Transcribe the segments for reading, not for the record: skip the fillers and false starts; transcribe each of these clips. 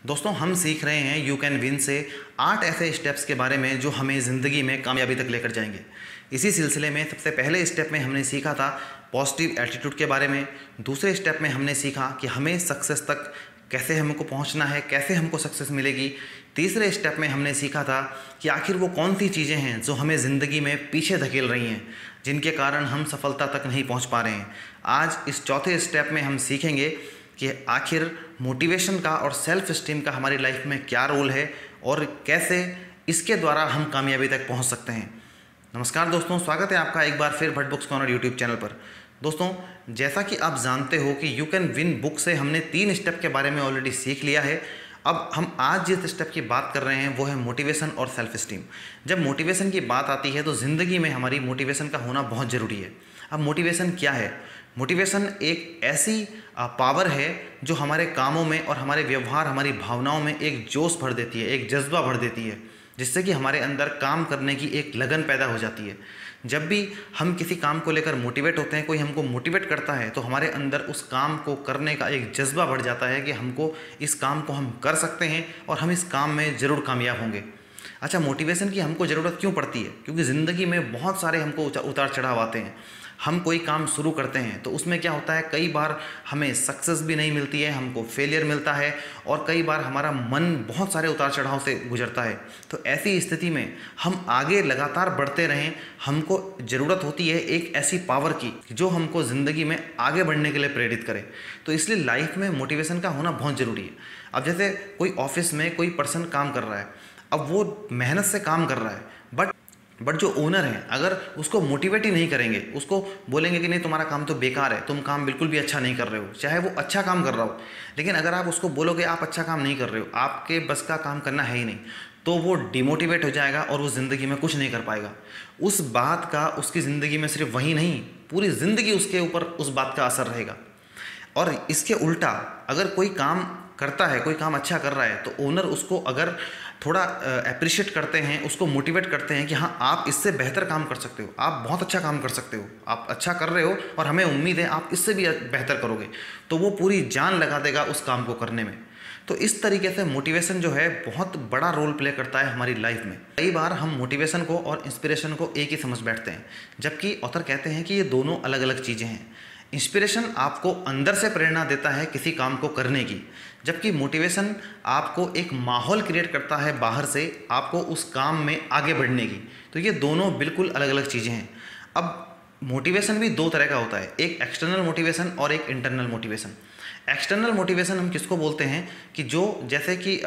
दोस्तों हम सीख रहे हैं यू कैन विन से 8 ऐसे स्टेप्स के बारे में जो हमें ज़िंदगी में कामयाबी तक लेकर जाएंगे। इसी सिलसिले में सबसे पहले स्टेप में हमने सीखा था पॉजिटिव एटीट्यूड के बारे में। दूसरे स्टेप में हमने सीखा कि हमें सक्सेस तक कैसे हमको पहुंचना है, कैसे हमको सक्सेस मिलेगी। तीसरे स्टेप में हमने सीखा था कि आखिर वो कौन सी चीज़ें हैं जो हमें ज़िंदगी में पीछे धकेल रही हैं, जिनके कारण हम सफलता तक नहीं पहुंच पा रहे हैं। आज इस चौथे स्टेप में हम सीखेंगे कि आखिर मोटिवेशन का और सेल्फ स्टीम का हमारी लाइफ में क्या रोल है और कैसे इसके द्वारा हम कामयाबी तक पहुंच सकते हैं। नमस्कार दोस्तों, स्वागत है आपका एक बार फिर Bhatt books corner YouTube channel पर। दोस्तों, जैसा कि आप जानते हो कि यू कैन विन बुक से हमने 3 स्टेप के बारे में ऑलरेडी सीख लिया है। अब हम आज जिस स्टेप की बात कर रहे हैं वो है मोटिवेशन और सेल्फ स्टीम। जब मोटिवेशन की बात आती है तो ज़िंदगी में हमारी मोटिवेशन का होना बहुत ज़रूरी है। अब मोटिवेशन क्या है? मोटिवेशन एक ऐसी पावर है जो हमारे कामों में और हमारे व्यवहार, हमारी भावनाओं में एक जोश भर देती है, एक जज्बा भर देती है, जिससे कि हमारे अंदर काम करने की एक लगन पैदा हो जाती है। जब भी हम किसी काम को लेकर मोटिवेट होते हैं, कोई हमको मोटिवेट करता है, तो हमारे अंदर उस काम को करने का एक जज्बा बढ़ जाता है कि हमको इस काम को हम कर सकते हैं और हम इस काम में ज़रूर कामयाब होंगे। अच्छा, मोटिवेशन की हमको ज़रूरत क्यों पड़ती है? क्योंकि ज़िंदगी में बहुत सारे हमको उतार चढ़ाव आते हैं। हम कोई काम शुरू करते हैं तो उसमें क्या होता है, कई बार हमें सक्सेस भी नहीं मिलती है, हमको फेलियर मिलता है और कई बार हमारा मन बहुत सारे उतार चढ़ाव से गुजरता है। तो ऐसी स्थिति में हम आगे लगातार बढ़ते रहें। हमको ज़रूरत होती है एक ऐसी पावर की जो हमको ज़िंदगी में आगे बढ़ने के लिए प्रेरित करे। तो इसलिए लाइफ में मोटिवेशन का होना बहुत ज़रूरी है। अब जैसे कोई ऑफिस में कोई पर्सन काम कर रहा है, अब वो मेहनत से काम कर रहा है, बट जो ओनर हैं अगर उसको मोटिवेट ही नहीं करेंगे, उसको बोलेंगे कि नहीं तुम्हारा काम तो बेकार है, तुम काम बिल्कुल भी अच्छा नहीं कर रहे हो, चाहे वो अच्छा काम कर रहा हो, लेकिन अगर आप उसको बोलोगे आप अच्छा काम नहीं कर रहे हो, आपके बस का काम करना है ही नहीं, तो वो डिमोटिवेट हो जाएगा और वो ज़िंदगी में कुछ नहीं कर पाएगा। उस बात का उसकी ज़िंदगी में सिर्फ वही नहीं, पूरी ज़िंदगी उसके ऊपर उस बात का असर रहेगा। और इसके उल्टा अगर कोई काम करता है, कोई काम अच्छा कर रहा है, तो ओनर उसको अगर थोड़ा अप्रिशिएट करते हैं, उसको मोटिवेट करते हैं कि हाँ आप इससे बेहतर काम कर सकते हो, आप बहुत अच्छा काम कर सकते हो, आप अच्छा कर रहे हो और हमें उम्मीद है आप इससे भी बेहतर करोगे, तो वो पूरी जान लगा देगा उस काम को करने में। तो इस तरीके से मोटिवेशन जो है बहुत बड़ा रोल प्ले करता है हमारी लाइफ में। कई बार हम मोटिवेशन को और इंस्पिरेशन को एक ही समझ बैठते हैं, जबकि ऑथर कहते हैं कि ये दोनों अलग अलग चीज़ें हैं। इंस्पिरेशन आपको अंदर से प्रेरणा देता है किसी काम को करने की, जबकि मोटिवेशन आपको एक माहौल क्रिएट करता है बाहर से आपको उस काम में आगे बढ़ने की। तो ये दोनों बिल्कुल अलग अलग चीज़ें हैं। अब मोटिवेशन भी 2 तरह का होता है, एक एक्सटर्नल मोटिवेशन और एक इंटरनल मोटिवेशन। एक्सटर्नल मोटिवेशन हम किसको बोलते हैं कि जो जैसे कि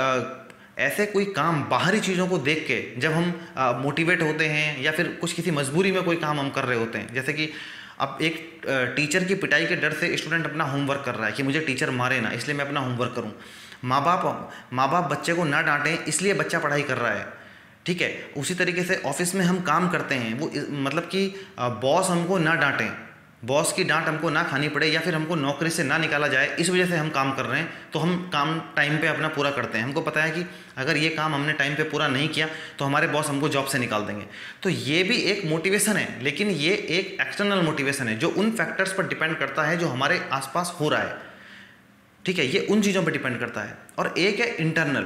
ऐसे कोई काम, बाहरी चीज़ों को देख के जब हम मोटिवेट होते हैं या फिर कुछ किसी मजबूरी में कोई काम हम कर रहे होते हैं। जैसे कि अब एक टीचर की पिटाई के डर से स्टूडेंट अपना होमवर्क कर रहा है कि मुझे टीचर मारे ना, इसलिए मैं अपना होमवर्क करूं। माँ बाप बच्चे को ना डांटें, इसलिए बच्चा पढ़ाई कर रहा है। ठीक है, उसी तरीके से ऑफिस में हम काम करते हैं, वो मतलब कि बॉस हमको ना डांटें, बॉस की डांट हमको ना खानी पड़े या फिर हमको नौकरी से ना निकाला जाए, इस वजह से हम काम कर रहे हैं। तो हम काम टाइम पे अपना पूरा करते हैं। हमको पता है कि अगर ये काम हमने टाइम पे पूरा नहीं किया तो हमारे बॉस हमको जॉब से निकाल देंगे। तो ये भी एक मोटिवेशन है, लेकिन ये एक एक्सटर्नल मोटिवेशन है जो उन फैक्टर्स पर डिपेंड करता है जो हमारे आसपास हो रहा है। ठीक है, ये उन चीज़ों पर डिपेंड करता है। और एक है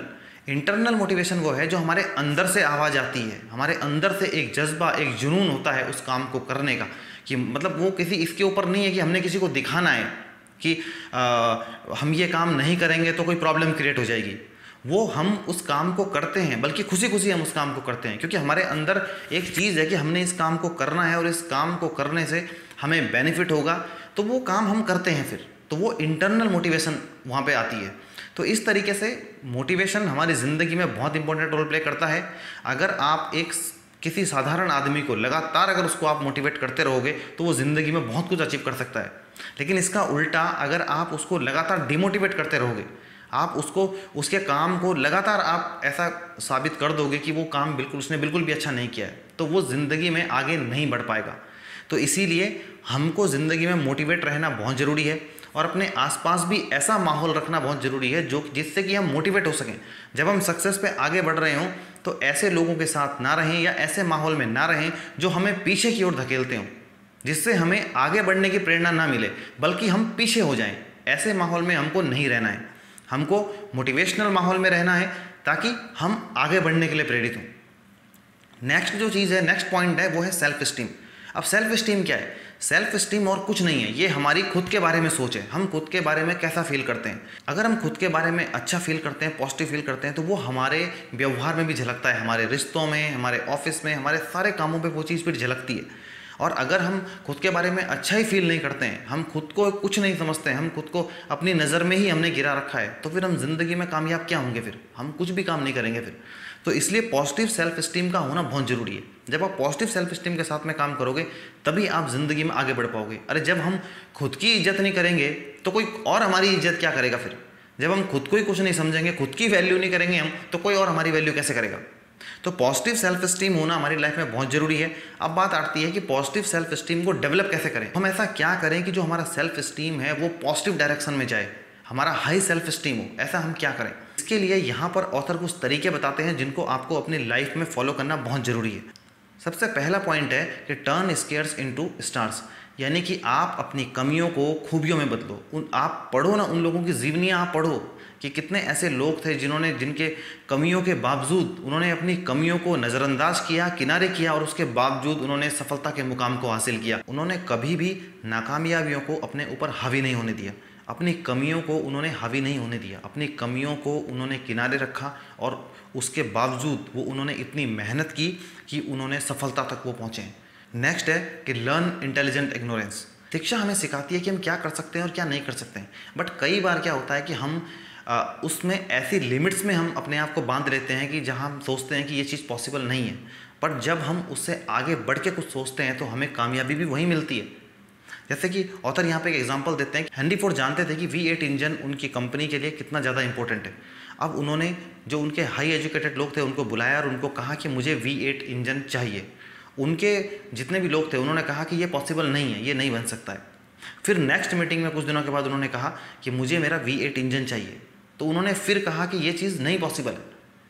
इंटरनल मोटिवेशन, वो है जो हमारे अंदर से आवाज़ आती है, हमारे अंदर से एक जज्बा, एक जुनून होता है उस काम को करने का, कि मतलब वो किसी इसके ऊपर नहीं है कि हमने किसी को दिखाना है कि हम ये काम नहीं करेंगे तो कोई प्रॉब्लम क्रिएट हो जाएगी। वो हम उस काम को करते हैं, बल्कि खुशी खुशी हम उस काम को करते हैं, क्योंकि हमारे अंदर एक चीज़ है कि हमने इस काम को करना है और इस काम को करने से हमें बेनिफिट होगा, तो वो काम हम करते हैं फिर। तो वो इंटरनल मोटिवेशन वहाँ पे आती है। तो इस तरीके से मोटिवेशन हमारी ज़िंदगी में बहुत इंपॉर्टेंट रोल प्ले करता है। अगर आप किसी साधारण आदमी को लगातार अगर उसको आप मोटिवेट करते रहोगे तो वो ज़िंदगी में बहुत कुछ अचीव कर सकता है। लेकिन इसका उल्टा अगर आप उसको लगातार डिमोटिवेट करते रहोगे, आप उसके काम को लगातार आप ऐसा साबित कर दोगे कि वो काम उसने बिल्कुल भी अच्छा नहीं किया है, तो वो ज़िंदगी में आगे नहीं बढ़ पाएगा। तो इसीलिए हमको ज़िंदगी में मोटिवेट रहना बहुत ज़रूरी है और अपने आसपास भी ऐसा माहौल रखना बहुत ज़रूरी है जिससे कि हम मोटिवेट हो सकें। जब हम सक्सेस पे आगे बढ़ रहे हों तो ऐसे लोगों के साथ ना रहें या ऐसे माहौल में ना रहें जो हमें पीछे की ओर धकेलते हों, जिससे हमें आगे बढ़ने की प्रेरणा ना मिले, बल्कि हम पीछे हो जाएं। ऐसे माहौल में हमको नहीं रहना है। हमको मोटिवेशनल माहौल में रहना है ताकि हम आगे बढ़ने के लिए प्रेरित हों। नेक्स्ट जो चीज़ है, नेक्स्ट पॉइंट है, वो है सेल्फ स्टीम। अब सेल्फ स्टीम क्या है? सेल्फ स्टीम और कुछ नहीं है, ये हमारी खुद के बारे में सोच है। हम खुद के बारे में कैसा फील करते हैं। अगर हम खुद के बारे में अच्छा फील करते हैं, पॉजिटिव फील करते हैं, तो वो हमारे व्यवहार में भी झलकता है, हमारे रिश्तों में, हमारे ऑफिस में, हमारे सारे कामों पे वो चीज़ फिर झलकती है। और अगर हम खुद के बारे में अच्छा ही फील नहीं करते हैं, हम खुद को कुछ नहीं समझते हैं, हम खुद को अपनी नज़र में ही हमने गिरा रखा है, तो फिर हम ज़िंदगी में कामयाब क्या होंगे? फिर हम कुछ भी काम नहीं करेंगे फिर। तो इसलिए पॉजिटिव सेल्फ स्टीम का होना बहुत ज़रूरी है। जब आप पॉजिटिव सेल्फ स्टीम के साथ में काम करोगे तभी आप ज़िंदगी में आगे बढ़ पाओगे। अरे जब हम खुद की इज्जत नहीं करेंगे तो कोई और हमारी इज्जत क्या करेगा फिर? जब हम खुद को ही कुछ नहीं समझेंगे, खुद की वैल्यू नहीं करेंगे हम, तो कोई और हमारी वैल्यू कैसे करेगा? तो पॉजिटिव सेल्फ स्टीम होना हमारी लाइफ में बहुत ज़रूरी है। अब बात आती है कि पॉजिटिव सेल्फ स्टीम को डेवलप कैसे करें। हम ऐसा क्या करें कि जो हमारा सेल्फ स्टीम है वो पॉजिटिव डायरेक्शन में जाए, हमारा हाई सेल्फ स्टीम हो। ऐसा हम क्या करें? इसके लिए यहाँ पर ऑथर कुछ तरीके बताते हैं जिनको आपको अपनी लाइफ में फॉलो करना बहुत ज़रूरी है। सबसे पहला पॉइंट है कि टर्न स्केयर्स इनटू स्टार्स, यानी कि आप अपनी कमियों को खूबियों में बदलो। आप पढ़ो ना, उन लोगों की जीवनियाँ आप पढ़ो कि कितने ऐसे लोग थे जिनके कमियों के बावजूद उन्होंने अपनी कमियों को नज़रअंदाज किया, किनारे किया, और उसके बावजूद उन्होंने सफलता के मुकाम को हासिल किया। उन्होंने कभी भी नाकामयाबियों को अपने ऊपर हावी नहीं होने दिया, अपनी कमियों को उन्होंने हावी नहीं होने दिया, अपनी कमियों को उन्होंने किनारे रखा, और उसके बावजूद वो उन्होंने इतनी मेहनत की कि उन्होंने सफलता तक वो पहुँचे। नेक्स्ट है कि लर्न इंटेलिजेंट इग्नोरेंस। शिक्षा हमें सिखाती है कि हम क्या कर सकते हैं और क्या नहीं कर सकते हैं, बट कई बार क्या होता है कि हम उसमें ऐसी लिमिट्स में हम अपने आप को बांध लेते हैं कि जहां हम सोचते हैं कि ये चीज़ पॉसिबल नहीं है, पर जब हम उससे आगे बढ़ के कुछ सोचते हैं तो हमें कामयाबी भी वहीं मिलती है। जैसे कि ऑथर यहाँ पे एक एग्जांपल देते हैं कि हेनरी फोर्ड जानते थे कि V8 इंजन उनकी कंपनी के लिए कितना ज़्यादा इंपॉर्टेंट है। अब उन्होंने जो उनके हाई एजुकेटेड लोग थे उनको बुलाया और उनको कहा कि मुझे V8 इंजन चाहिए। उनके जितने भी लोग थे उन्होंने कहा कि ये पॉसिबल नहीं है, ये नहीं बन सकता है। फिर नेक्स्ट मीटिंग में कुछ दिनों के बाद उन्होंने कहा कि मुझे मेरा V8 इंजन चाहिए, तो उन्होंने फिर कहा कि ये चीज़ नहीं पॉसिबल है।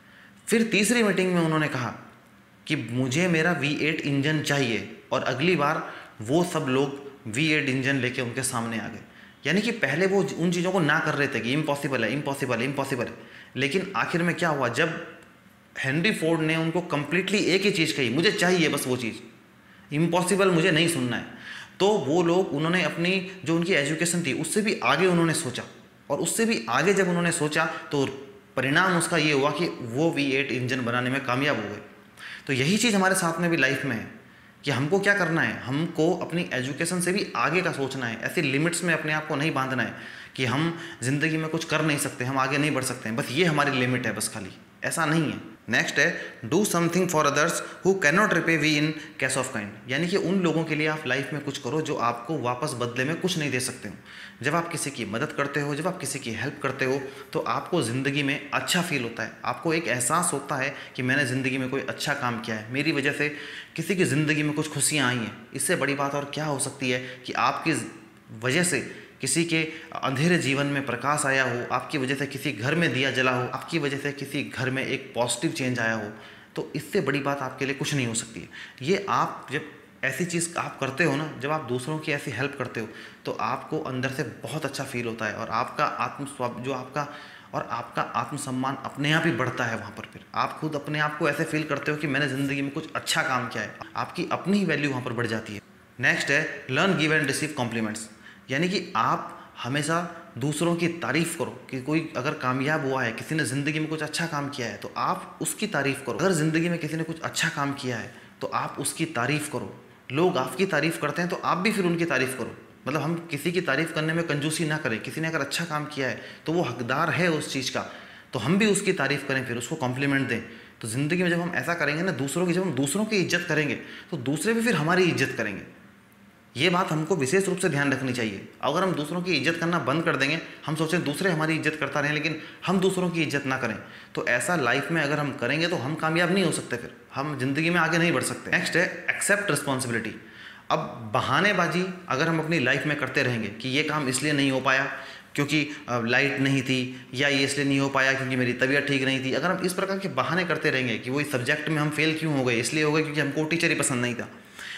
फिर तीसरी मीटिंग में उन्होंने कहा कि मुझे मेरा V8 इंजन चाहिए, और अगली बार वो सब लोग V8 इंजन लेके उनके सामने आ गए। यानी कि पहले वो उन चीज़ों को ना कर रहे थे कि इम्पॉसिबल है, इम्पॉसिबल है, इम्पॉसिबल है, लेकिन आखिर में क्या हुआ, जब हेनरी फोर्ड ने उनको कंप्लीटली एक ही चीज़ कही, मुझे चाहिए बस वो चीज़, इम्पॉसिबल मुझे नहीं सुनना है, तो वो लोग उन्होंने अपनी जो उनकी एजुकेशन थी उससे भी आगे उन्होंने सोचा, और उससे भी आगे जब उन्होंने सोचा तो परिणाम उसका ये हुआ कि वो V8 इंजन बनाने में कामयाब हो गए। तो यही चीज़ हमारे साथ में भी लाइफ में है कि हमको क्या करना है, हमको अपनी एजुकेशन से भी आगे का सोचना है। ऐसी लिमिट्स में अपने आप को नहीं बांधना है कि हम ज़िंदगी में कुछ कर नहीं सकते, हम आगे नहीं बढ़ सकते हैं, बस ये हमारी लिमिट है, बस खाली ऐसा नहीं है। नेक्स्ट है do something for others who can not repay we in cash of kind, यानी कि उन लोगों के लिए आप लाइफ में कुछ करो जो आपको वापस बदले में कुछ नहीं दे सकते हो। जब आप किसी की मदद करते हो, जब आप किसी की हेल्प करते हो, तो आपको ज़िंदगी में अच्छा फील होता है, आपको एक एहसास होता है कि मैंने ज़िंदगी में कोई अच्छा काम किया है, मेरी वजह से किसी की ज़िंदगी में कुछ खुशियाँ आई हैं। इससे बड़ी बात और क्या हो सकती है कि आपकी वजह से किसी के अंधेरे जीवन में प्रकाश आया हो, आपकी वजह से किसी घर में दिया जला हो, आपकी वजह से किसी घर में एक पॉजिटिव चेंज आया हो, तो इससे बड़ी बात आपके लिए कुछ नहीं हो सकती है। ये आप जब ऐसी चीज़ आप करते हो ना, जब आप दूसरों की ऐसी हेल्प करते हो, तो आपको अंदर से बहुत अच्छा फील होता है, और आपका आपका आत्मसम्मान अपने आप ही बढ़ता है। वहाँ पर फिर आप खुद अपने आप को ऐसे फील करते हो कि मैंने ज़िंदगी में कुछ अच्छा काम किया है, आपकी अपनी ही वैल्यू वहाँ पर बढ़ जाती है। नेक्स्ट है learn give and receive compliments, यानी कि आप हमेशा दूसरों की तारीफ़ करो कि कोई अगर कामयाब हुआ है, किसी ने ज़िंदगी में कुछ अच्छा काम किया है, तो आप उसकी तारीफ़ करो। अगर ज़िंदगी में किसी ने कुछ अच्छा काम किया है तो आप उसकी तारीफ़ करो। लोग आपकी तारीफ़ करते हैं तो आप भी फिर उनकी तारीफ़ करो। मतलब हम किसी की तारीफ़ करने में कंजूसी ना करें। किसी ने अगर अच्छा काम किया है तो वो हकदार है उस चीज़ का, तो हम भी उसकी तारीफ़ करें, फिर उसको कॉम्प्लीमेंट दें। तो ज़िंदगी में जब हम ऐसा करेंगे ना, जब हम दूसरों की इज्जत करेंगे तो दूसरे भी फिर हमारी इज्जत करेंगे। ये बात हमको विशेष रूप से ध्यान रखनी चाहिए। अगर हम दूसरों की इज्जत करना बंद कर देंगे, हम सोचें दूसरे हमारी इज्जत करता रहें लेकिन हम दूसरों की इज्जत ना करें, तो ऐसा लाइफ में अगर हम करेंगे तो हम कामयाब नहीं हो सकते, फिर हम ज़िंदगी में आगे नहीं बढ़ सकते। नेक्स्ट है एक्सेप्ट रिस्पॉन्सिबिलिटी। अब बहानेबाजी अगर हम अपनी लाइफ में करते रहेंगे कि ये काम इसलिए नहीं हो पाया क्योंकि लाइट नहीं थी, या ये इसलिए नहीं हो पाया क्योंकि मेरी तबीयत ठीक नहीं थी, अगर हम इस प्रकार के बहाने करते रहेंगे कि वही सब्जेक्ट में हम फेल क्यों हो गए, इसलिए हो गए क्योंकि हमको टीचर ही पसंद नहीं था,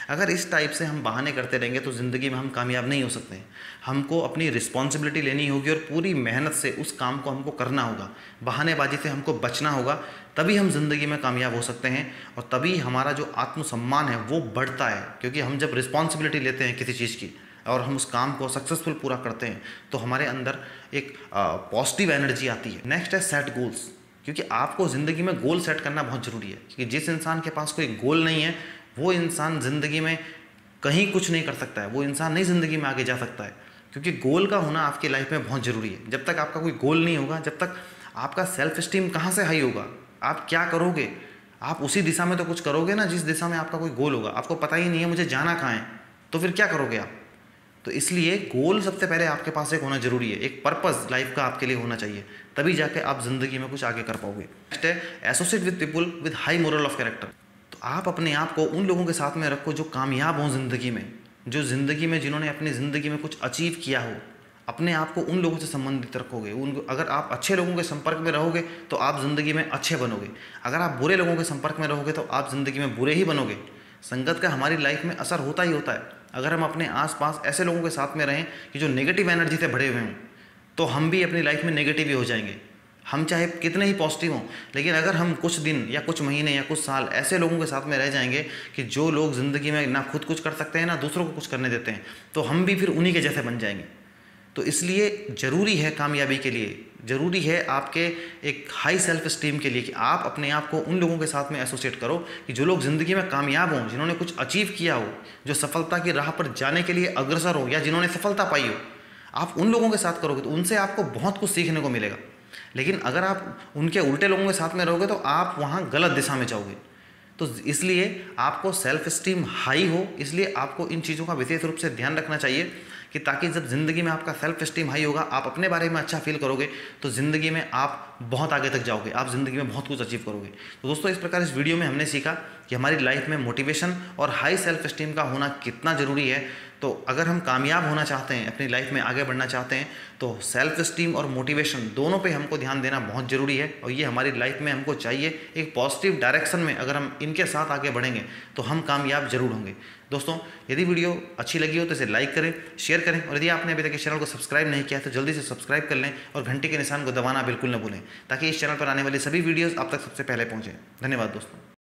अगर इस टाइप से हम बहाने करते रहेंगे तो ज़िंदगी में हम कामयाब नहीं हो सकते हैं। हमको अपनी रिस्पॉन्सिबिलिटी लेनी होगी और पूरी मेहनत से उस काम को हमको करना होगा। बहानेबाजी से हमको बचना होगा, तभी हम ज़िंदगी में कामयाब हो सकते हैं और तभी हमारा जो आत्मसम्मान है वो बढ़ता है। क्योंकि हम जब रिस्पॉन्सिबिलिटी लेते हैं किसी चीज़ की और हम उस काम को सक्सेसफुल पूरा करते हैं तो हमारे अंदर एक पॉजिटिव एनर्जी आती है। नेक्स्ट है सेट गोल्स, क्योंकि आपको ज़िंदगी में गोल सेट करना बहुत ज़रूरी है। क्योंकि जिस इंसान के पास कोई गोल नहीं है वो इंसान ज़िंदगी में कहीं कुछ नहीं कर सकता है, वो इंसान नहीं ज़िंदगी में आगे जा सकता है। क्योंकि गोल का होना आपकी लाइफ में बहुत ज़रूरी है। जब तक आपका कोई गोल नहीं होगा, जब तक आपका सेल्फ स्टीम कहाँ से हाई होगा, आप क्या करोगे, आप उसी दिशा में तो कुछ करोगे ना जिस दिशा में आपका कोई गोल होगा। आपको पता ही नहीं है मुझे जाना कहाँ है, तो फिर क्या करोगे आप। तो इसलिए गोल सबसे पहले आपके पास एक होना जरूरी है, एक पर्पस लाइफ का आपके लिए होना चाहिए, तभी जाके आप ज़िंदगी में कुछ आगे कर पाओगे। नेक्स्ट है associate with people with high moral of character. तो आप अपने आप को उन लोगों के साथ में रखो जो कामयाब हों ज़िंदगी में, जो ज़िंदगी में जिन्होंने अपनी ज़िंदगी में कुछ अचीव किया हो। अपने आप को उन लोगों से संबंधित रखोगे। अगर आप अच्छे लोगों के संपर्क में रहोगे तो आप ज़िंदगी में अच्छे बनोगे। अगर आप बुरे लोगों के संपर्क में रहोगे तो आप ज़िंदगी में बुरे ही बनोगे। संगत का हमारी लाइफ में असर होता ही होता है। अगर हम अपने आसपास ऐसे लोगों के साथ में रहें कि जो नेगेटिव एनर्जी से भरे हुए हों तो हम भी अपनी लाइफ में नेगेटिव ही हो जाएंगे। हम चाहे कितने ही पॉजिटिव हों, लेकिन अगर हम कुछ दिन या कुछ महीने या कुछ साल ऐसे लोगों के साथ में रह जाएंगे कि जो लोग ज़िंदगी में ना खुद कुछ कर सकते हैं ना दूसरों को कुछ करने देते हैं, तो हम भी फिर उन्हीं के जैसे बन जाएंगे। तो इसलिए ज़रूरी है कामयाबी के लिए, ज़रूरी है आपके एक हाई सेल्फ स्टीम के लिए कि आप अपने आप को उन लोगों के साथ में एसोसिएट करो कि जो लोग ज़िंदगी में कामयाब हों, जिन्होंने कुछ अचीव किया हो, जो सफलता की राह पर जाने के लिए अग्रसर हो या जिन्होंने सफलता पाई हो। आप उन लोगों के साथ करोगे तो उनसे आपको बहुत कुछ सीखने को मिलेगा। लेकिन अगर आप उनके उल्टे लोगों के साथ में रहोगे तो आप वहाँ गलत दिशा में जाओगे। तो इसलिए आपको सेल्फ स्टीम हाई हो, इसलिए आपको इन चीज़ों का विशेष रूप से ध्यान रखना चाहिए कि ताकि जब ज़िंदगी में आपका सेल्फ स्टीम हाई होगा, आप अपने बारे में अच्छा फील करोगे तो ज़िंदगी में आप बहुत आगे तक जाओगे, आप ज़िंदगी में बहुत कुछ अचीव करोगे। तो दोस्तों, इस प्रकार इस वीडियो में हमने सीखा कि हमारी लाइफ में मोटिवेशन और हाई सेल्फ स्टीम का होना कितना ज़रूरी है। तो अगर हम कामयाब होना चाहते हैं, अपनी लाइफ में आगे बढ़ना चाहते हैं, तो सेल्फ स्टीम और मोटिवेशन दोनों पे हमको ध्यान देना बहुत ज़रूरी है और ये हमारी लाइफ में हमको चाहिए। एक पॉजिटिव डायरेक्शन में अगर हम इनके साथ आगे बढ़ेंगे तो हम कामयाब जरूर होंगे। दोस्तों, यदि वीडियो अच्छी लगी हो तो इसे लाइक करें, शेयर करें और यदि आपने अभी तक इस चैनल को सब्सक्राइब नहीं किया तो जल्दी से सब्सक्राइब कर लें और घंटी के निशान को दबाना बिल्कुल न भूलें, ताकि इस चैनल पर आने वाली सभी वीडियोज़ आप तक सबसे पहले पहुँचें। धन्यवाद दोस्तों।